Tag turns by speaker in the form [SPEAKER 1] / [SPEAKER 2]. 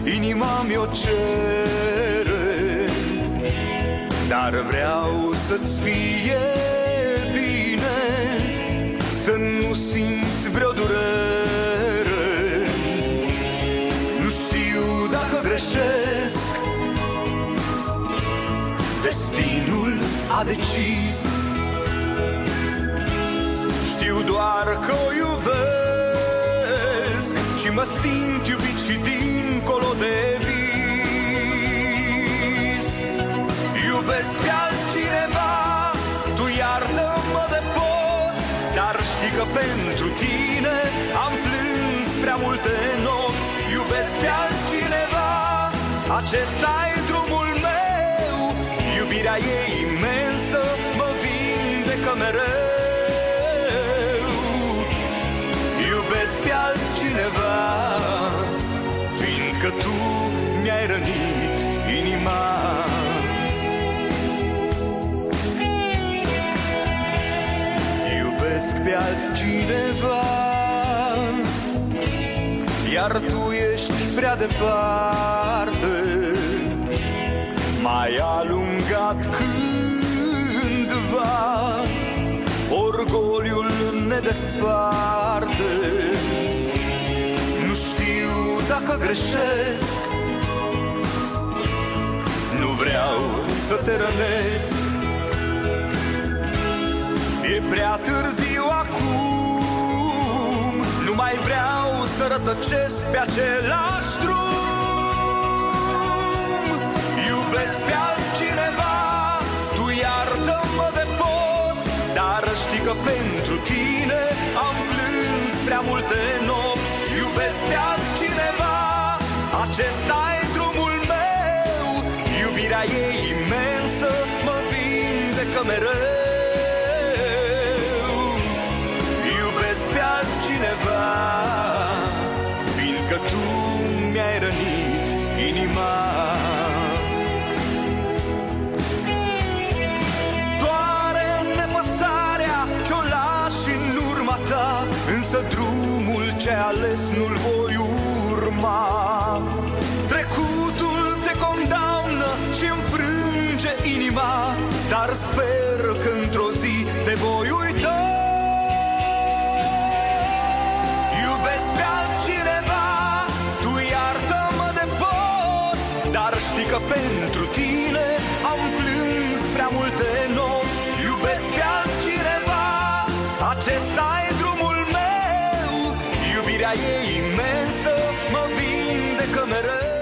[SPEAKER 1] inima mi-o cere, dar vreau să-ți fie bine, să nu simți vreo durere. Nu știu dacă greșesc, destinul a decis. Știu doar că o iubesc și mă simt iubit și dincolo de vis. Iubesc pe altcineva, tu iartă-mă de poți, dar știi că pentru tine am plâns prea multe nopți. Iubesc pe altcineva, acesta-i drumul meu, iubirea e imensă, mă vindecă mereu. Iubesc pe altcineva, fiindcă tu mi-ai rănit inima. Iubesc pe altcineva, iar tu ești prea departe. M-ai alungat cândva, orgoliul ne desparte. Nu știu dacă greșesc, nu vreau să te rănesc. E prea târziu acum, nu mai vreau să rătăcesc pe același drum. Iubesc pe altcineva, tu iartă-mă de poți, dar știi că pentru tine am plâns prea multe nopți. Iubesc pe altcineva, acesta-i drumul meu, iubirea e imensă, mă vindecă mereu. Iubesc pe altcineva, fiindcă tu mi-ai rănit inima. Însă drumul ce-ai ales nu-l voi urma. Trecutul te condamnă și înfrânge inima, dar sper că într-o zi te voi uita. Iubesc pe altcineva, tu iartă-mă de poți, dar știi că pentru tine am plâns prea multe nopți. Iubesc pe altcineva, acesta-i drumul meu, iubirea e imensă, mă vindecă mereu.